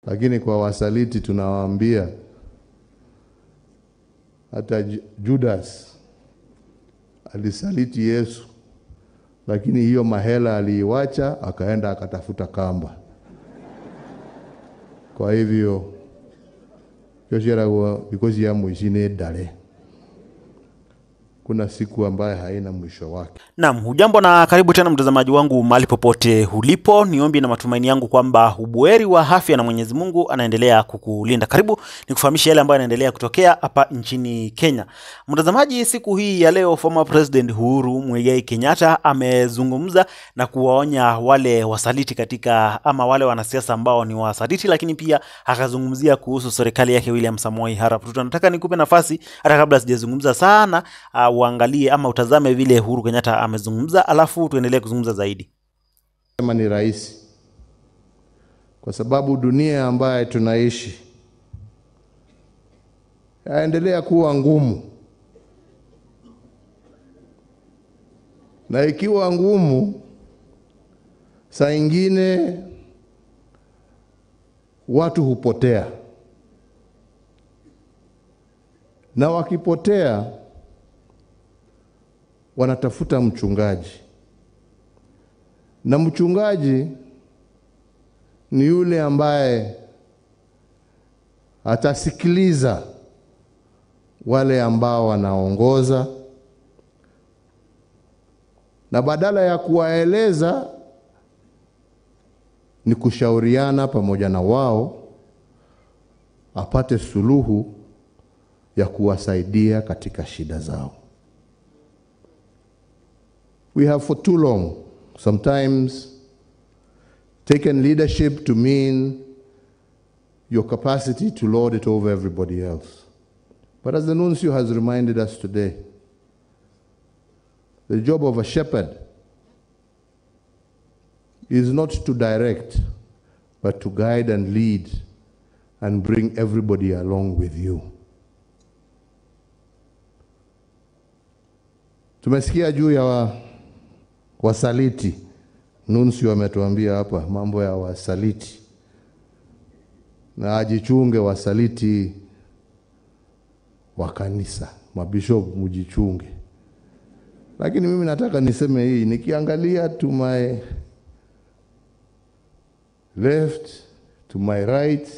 Lakini kwa wasaliti tunawaambia hata Judas alisaliti Yesu, lakini hiyo mahela aliiwacha akaenda akatafuta kamba. Kwa hivyo because ya mwishine dale, kuna siku ambaye haina mwisho wake. Naam, hujambo na karibu tena mtazamaji wangu mahali popote ulipo. Niombi na matumaini yangu kwamba ubuheri wa afya na Mwenyezi Mungu anaendelea kukulinda. Karibu nikufahamishe yale ambayo yanaendelea kutokea hapa nchini Kenya. Mtazamaji, siku hii ya leo former president Uhuru Kenyatta amezungumza na kuwaonya wale wasaliti katika ama wale wanasiasa ambao ni wasaliti, lakini pia akazungumzia kuhusu serikali yake William Samoei Arap Ruto. Nataka nikupe nafasi hata kabla sijazungumza sana uangalie ama utazame vile Uhuru Kenyatta amezungumza, alafu tuendelee kuzungumza zaidi. Kama ni rahisi, kwa sababu dunia ambayo tunaishi yaendelea kuwa ngumu, na ikiwa ngumu, saa ingine watu hupotea, na wakipotea wanatafuta mchungaji, na mchungaji ni yule ambaye atasikiliza wale ambao wanaongoza, na badala ya kuwaeleza ni kushauriana pamoja na wao apate suluhu ya kuwasaidia katika shida zao. We have for too long sometimes taken leadership to mean your capacity to lord it over everybody else. But as the nuncio has reminded us today, the job of a shepherd is not to direct, but to guide and lead and bring everybody along with you. Tumesikia juu ya wasaliti. Nuncio ametuambia hapa mambo ya wasaliti, na ajichunge wasaliti wa kanisa, mabishop mujichunge. Lakini mimi nataka niseme hii, nikiangalia to my left, to my right,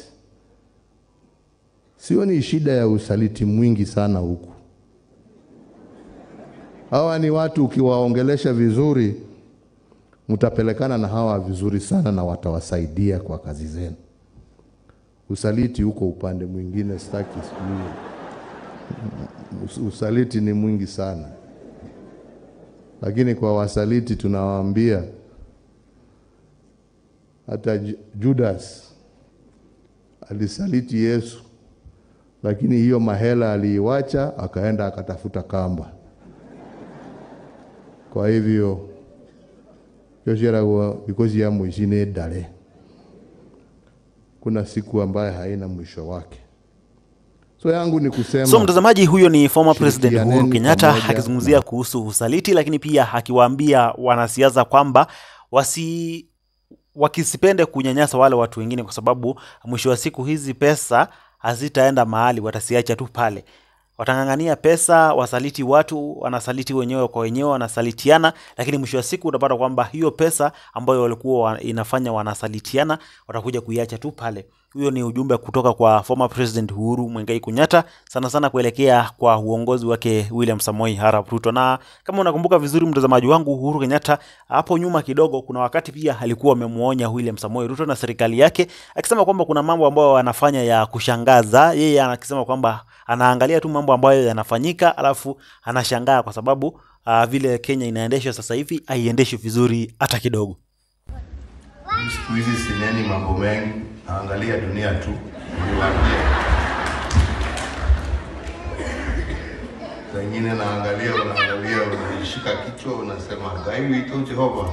sioni shida ya usaliti mwingi sana huku. Hawa ni watu ukiwaongelesha vizuri, mtapelekana na hawa vizuri sana na watawasaidia kwa kazi zenu. Usaliti huko upande mwingine sitaki sijui. Usaliti ni mwingi sana. Lakini kwa wasaliti tunawaambia hata Judas alisaliti Yesu, lakini hiyo mahela aliiwacha akaenda akatafuta kamba. Kwa hivyo because ya mwishine dale, kuna siku ambaye haina mwisho wake. So yangu ni kusema, mtazamaji, huyo ni former president Uhuru Kenyatta akizungumzia kuhusu usaliti, lakini pia akiwaambia wanasiasa kwamba wakisipende kunyanyasa wale watu wengine, kwa sababu mwisho wa siku hizi pesa hazitaenda mahali, watasiacha tu pale. Watangangania pesa, wasaliti watu, wanasaliti wenyewe kwa wenyewe, wanasalitiana, lakini mwisho wa siku utapata kwamba hiyo pesa ambayo walikuwa inafanya wanasalitiana watakuja kuiacha tu pale. Huyo ni ujumbe kutoka kwa former president Uhuru Kenyatta, sana sana kuelekea kwa uongozi wake William Samoei Arap Ruto. Na kama unakumbuka vizuri mtazamaji wangu, Uhuru Kenyatta hapo nyuma kidogo, kuna wakati pia alikuwa amemuonya William Samoei Ruto na serikali yake, akisema kwamba kuna mambo ambayo wanafanya ya kushangaza. Yeye anasema kwamba anaangalia tu mambo ambayo yanafanyika alafu anashangaa kwa sababu vile Kenya inaendeshwa sasa hivi haiendeshwi vizuri hata kidogo. Siku hizi sineni mambo mengi, naangalia dunia tu. Wengine unaangalia, unashika kichwa, unasema gaiwi ito Jehova.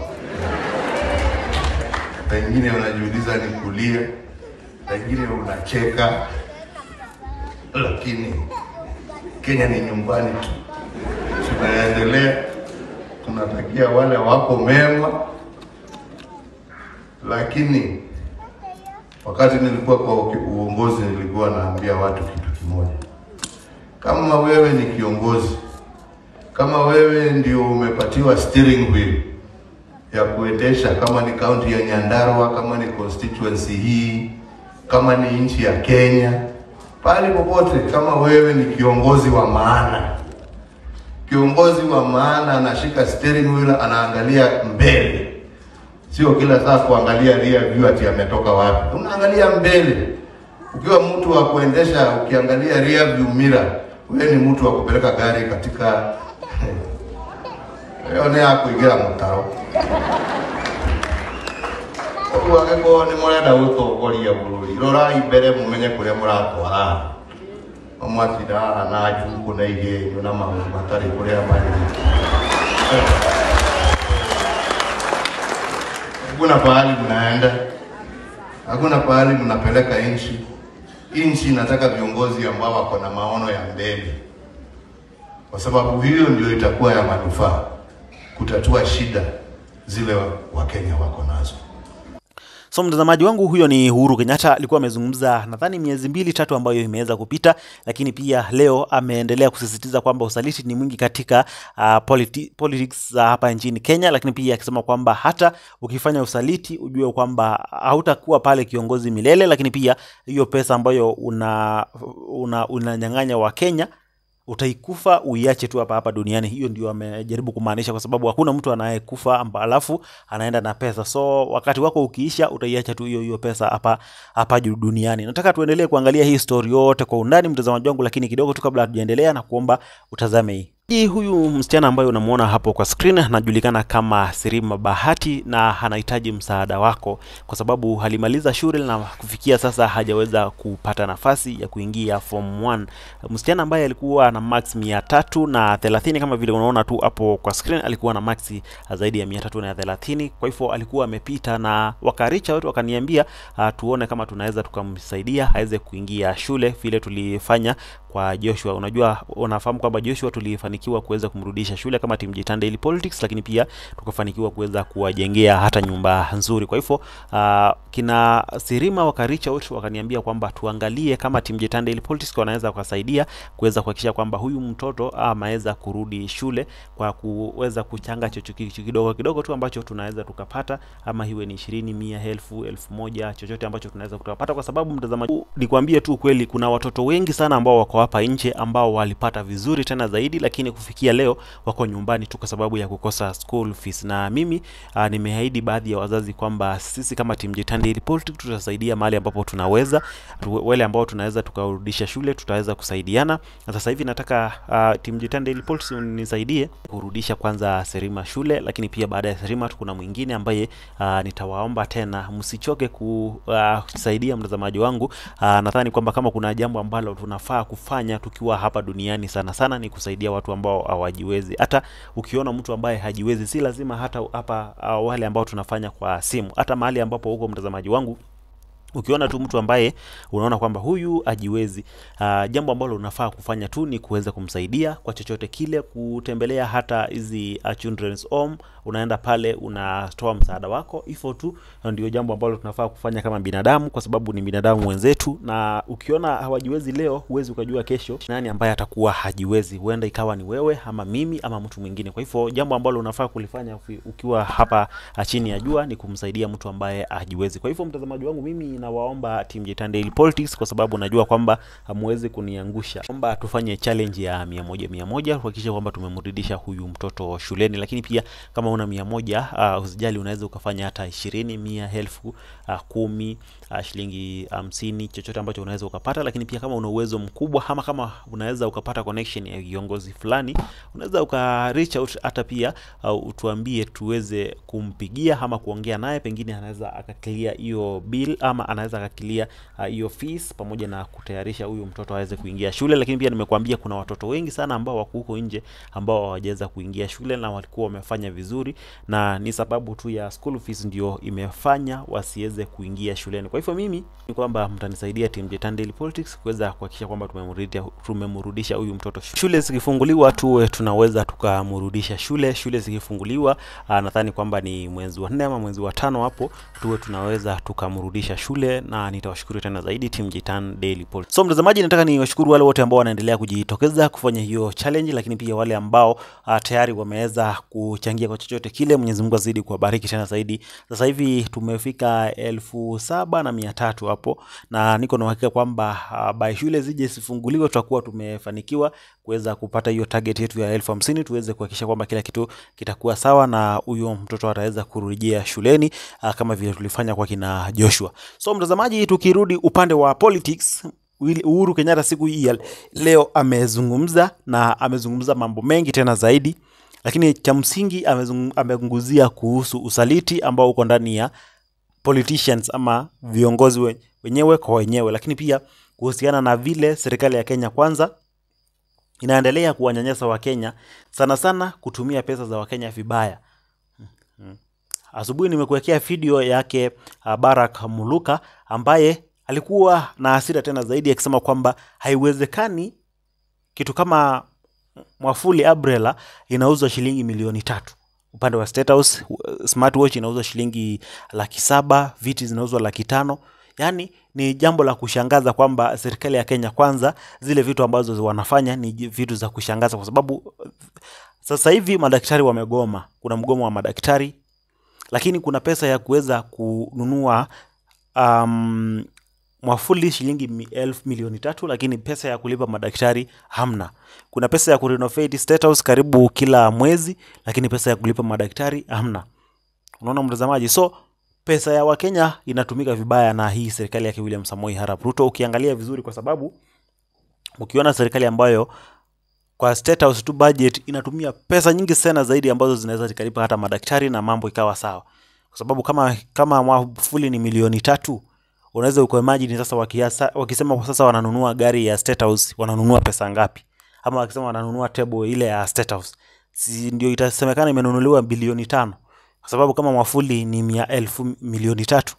Wengine unajiuliza ni kulia, wengine unacheka. Lakini Kenya ni nyumbani tu. Tunaendelea, tunatakia wale wako mema, lakini Wakati nilikuwa kwa uongozi nilikuwa naambia watu kitu kimoja. Kama wewe ni kiongozi, kama wewe ndio umepatiwa steering wheel ya kuendesha, kama ni county ya Nyandarua, kama ni constituency hii, kama ni nchi ya Kenya, pale popote, kama wewe ni kiongozi wa maana, kiongozi wa maana anashika steering wheel, anaangalia mbele. Sio kila saa kuangalia rear view ati ametoka wapi. Unaangalia mbele. Ukiwa mtu wa kuendesha ukiangalia rear view mirror, wewe ni mtu wa kupeleka gari katika yone akuigira mutaro. Wageko ni murenda gutongoria bururi. Rora imbere mumenye kuria muratwara. Amwatira na jungu na igenyo na maundu matari kuria mari. Hakuna pahali mnaenda. Hakuna pahali mnapeleka nchi. Nchi inataka viongozi ambao wako na maono ya mbele. Kwa sababu hiyo ndio itakuwa ya manufaa kutatua shida zile Wakenya wako nazo. So mtazamaji wangu, huyo ni Uhuru Kenyatta, alikuwa amezungumza nadhani miezi 2-3 ambayo imeweza kupita, lakini pia leo ameendelea kusisitiza kwamba usaliti ni mwingi katika politics za hapa nchini Kenya, lakini pia akisema kwamba hata ukifanya usaliti ujue kwamba hautakuwa pale kiongozi milele, lakini pia hiyo pesa ambayo unanyang'anya wa Kenya utaikufa uiache tu hapa duniani. Hiyo ndio amejaribu kumaanisha, kwa sababu hakuna mtu anayekufa alafu anaenda na pesa. So wakati wako ukiisha utaiacha tu hiyo pesa hapa duniani. Nataka tuendelee kuangalia hii story yote kwa undani mtazamaji wangu, lakini kidogo tu kabla hatujaendelea na kuomba utazame hii. Huyu msichana ambaye unamuona hapo kwa screen anajulikana kama Sirima Bahati na anahitaji msaada wako kwa sababu alimaliza shule na kufikia sasa hajaweza kupata nafasi ya kuingia form 1. Msichana ambaye alikuwa na max 330 kama vile unaona tu hapo kwa screen, alikuwa na max zaidi ya 330. Kwa hivyo alikuwa amepita na wakaricha watu wakaniambia tuone kama tunaweza tukamsaidia aweze kuingia shule vile tulifanya kwa Joshua. Unajua, unafahamu kwamba Joshua tulifanikiwa kuweza kumrudisha shule kama timu Jitanda Daily Politics, lakini pia tukafanikiwa kuweza kuwajengea hata nyumba nzuri. Kwa hivyo kina Sirima wakaricha wote wakaniambia kwamba tuangalie kama timu Jitanda Daily Politics wanaweza kusaidia kuweza kuhakikisha kwamba huyu mtoto ameweza kurudi shule kwa kuweza kuchanga chochote kidogo tu ambacho tunaweza tukapata, ama hiwe ni 20, 100, 1000, 1000, chochote ambacho tunaweza kupata, kwa sababu mtazamaji, nikwambie tu kweli kuna watoto wengi sana ambao wako hapa nje ambao walipata vizuri tena zaidi, lakini kufikia leo wako nyumbani tu kwa sababu ya kukosa school fees. Na mimi nimeahidi baadhi ya wazazi kwamba sisi kama timu Jitanda Daily Politics tutasaidia mahali ambapo tunaweza, wale ambao tunaweza tukarudisha shule tutaweza kusaidiana. Na sasa hivi nataka timu Jitanda Daily Politics nisaidie kurudisha kwanza Sirima shule, lakini pia baada ya Sirima kuna mwingine ambaye nitawaomba tena msichoke kusaidia mtazamaji wangu. Nadhani kwamba kama kuna jambo ambalo tunafaa kufanya tukiwa hapa duniani sana ni kusaidia watu ambao hawajiwezi. Hata ukiona mtu ambaye hajiwezi, si lazima hata hapa wale ambao tunafanya kwa simu, hata mahali ambapo huko mtazamaji wangu ukiona tu mtu ambaye unaona kwamba huyu hajiwezi, jambo ambalo unafaa kufanya tu ni kuweza kumsaidia kwa chochote kile, kutembelea hata hizi children's home, unaenda pale unatoa msaada wako, hivyo tu ndio jambo ambalo tunafaa kufanya kama binadamu, kwa sababu ni binadamu wenzetu. Na ukiona hawajiwezi leo, huwezi ukajua kesho nani ambaye atakuwa hajiwezi, huenda ikawa ni wewe ama mimi ama mtu mwingine. Kwa hivyo jambo ambalo unafaa kulifanya ukiwa hapa chini ya jua ni kumsaidia mtu ambaye hajiwezi. Kwa hivyo mtazamaji wangu, mimi nawaomba timu Jitanda Daily Politics, kwa sababu najua kwamba hamwezi kuniangusha, kwamba tufanye challenge ya 100 kuhakikisha kwamba tumemrudisha huyu mtoto shuleni. Lakini pia kama una 100 usijali, unaweza ukafanya hata 20, 100, 1000, 10, shilingi 50, chochote ambacho unaweza ukapata. Lakini pia kama una uwezo mkubwa ama kama unaweza ukapata connection ya kiongozi fulani, unaweza uka reach out hata pia utuambie tuweze kumpigia ama kuongea naye, pengine anaweza akaclear hiyo bill ama anaweza akakilia hiyo fees pamoja na kutayarisha huyu mtoto aweze kuingia shule. Lakini pia nimekuambia kuna watoto wengi sana ambao wako huko nje ambao hawajaweza kuingia shule na walikuwa wamefanya vizuri, na ni sababu tu ya school fees ndio imefanya wasiweze kuingia shuleni. Kwa hivyo mimi ni kwamba mtanisaidia team Jitanda Daily Politics kuweza kuhakikisha kwamba tumemrudisha huyu mtoto shule. Zikifunguliwa tuwe tunaweza tukamrudisha shule. Shule zikifunguliwa nadhani kwamba ni mwezi wa 4 ama mwezi wa 5 hapo, tuwe tunaweza tukamrudisha shule. ule, na nitawashukuru tena zaidi Team Jitan Daily Poll. So mtazamaji, nataka niwashukuru wale wote ambao wanaendelea kujitokeza kufanya hiyo challenge, lakini pia wale ambao tayari wameweza kuchangia kwa chochote kile. Mwenyezi Mungu azidi kuwabariki tena zaidi. Sasa hivi tumefika 7,300 hapo, na niko na uhakika kwamba by shule zije sifunguliwe tutakuwa tumefanikiwa kuweza kupata hiyo target yetu ya 50,000, tuweze kuhakikisha kwamba kila kitu kitakuwa sawa na huyo mtoto ataweza kurejea shuleni kama vile tulifanya kwa kina Joshua. So mtazamaji, tukirudi upande wa politics, Uhuru Kenyatta siku hii leo amezungumza, na amezungumza mambo mengi tena zaidi, lakini cha msingi amezungumzia kuhusu usaliti ambao uko ndani ya politicians ama viongozi wenyewe kwa wenyewe, lakini pia kuhusiana na vile serikali ya Kenya Kwanza inaendelea kuwanyanyasa Wakenya, sana sana kutumia pesa za Wakenya vibaya. Asubuhi nimekuwekea video yake Barack Muluka ambaye alikuwa na hasira tena zaidi akisema kwamba haiwezekani kitu kama mwafuli umbrella inauzwa shilingi milioni 3. Upande wa State House smartwatch inauzwa shilingi 700,000, viti zinauzwa 500,000. Yani ni jambo la kushangaza kwamba serikali ya Kenya Kwanza zile vitu ambazo wanafanya ni vitu za kushangaza, kwa sababu sasa hivi madaktari wamegoma. Kuna mgomo wa madaktari, lakini kuna pesa ya kuweza kununua mwafuli shilingi milioni 3, lakini pesa ya kulipa madaktari hamna. Kuna pesa ya kurenovate State House karibu kila mwezi, lakini pesa ya kulipa madaktari hamna. Unaona mtazamaji, so pesa ya Wakenya inatumika vibaya na hii serikali yake William Samoei Arap Ruto, ukiangalia vizuri, kwa sababu ukiona serikali ambayo kwa State House tu budget inatumia pesa nyingi sana zaidi ambazo zinaweza zikalipa hata madaktari na mambo ikawa sawa. Kwa sababu kama mwafuli ni milioni 3, unaweza ukoimagine sasa wakisema sasa wananunua gari ya State House, wananunua pesa ngapi? Ama wakisema wananunua table ile ya State House, si ndio itasemekana imenunuliwa bilioni 5? Kwa sababu kama mwafuli ni 100,000 milioni 3.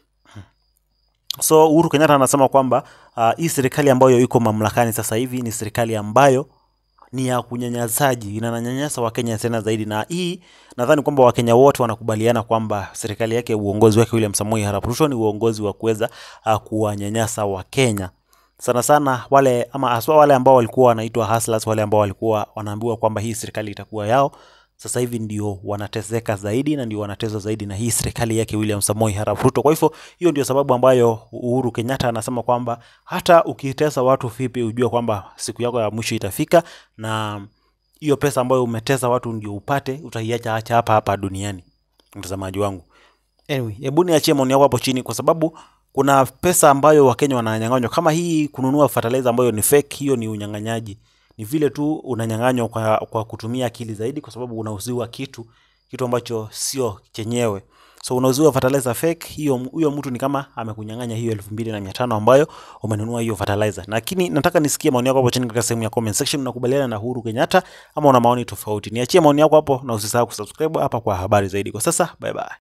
So Uhuru Kenyatta anasema kwamba hii serikali ambayo iko mamlakani sasa hivi ni serikali ambayo ni ya kunyanyasaji, inanyanyasa Wakenya tena zaidi. Na hii nadhani kwamba Wakenya wote wanakubaliana kwamba serikali yake, uongozi wake William Samoei Arap Ruto ni uongozi wa kuweza kuwanyanyasa Wakenya. Sana sana wale ama aswa wale ambao walikuwa wanaitwa hustlers, wale ambao walikuwa wanaambiwa kwamba hii serikali itakuwa yao, sasa hivi ndio wanateseka zaidi na ndio wanateswa zaidi na hii serikali yake William Samoei Arap Ruto. Kwa hivyo hiyo ndio sababu ambayo Uhuru Kenyatta anasema kwamba hata ukitesa watu vipi, ujue kwamba siku yako ya mwisho itafika, na hiyo pesa ambayo umetesa watu ndio upate, utaiacha hapa duniani. Mtazamaji wangu, anyway, hebu niachie maoni yako hapo chini, kwa sababu kuna pesa ambayo Wakenya wananyang'anywa kama hii kununua fertilizer ambayo ni fake. Hiyo ni unyang'anyaji. Ni vile tu unanyang'anywa kwa kutumia akili zaidi, kwa sababu unauziwa kitu ambacho sio chenyewe. So unauziwa fertilizer fake, huyo mtu ni kama amekunyang'anya hiyo 2,500 ambayo umenunua hiyo fertilizer. Lakini nataka nisikie maoni yako hapo chini katika sehemu ya comment section. Unakubaliana na Uhuru Kenyatta ama una maoni tofauti? Niachie maoni yako hapo, na usisahau kusubscribe hapa kwa habari zaidi. Kwa sasa, bye bye.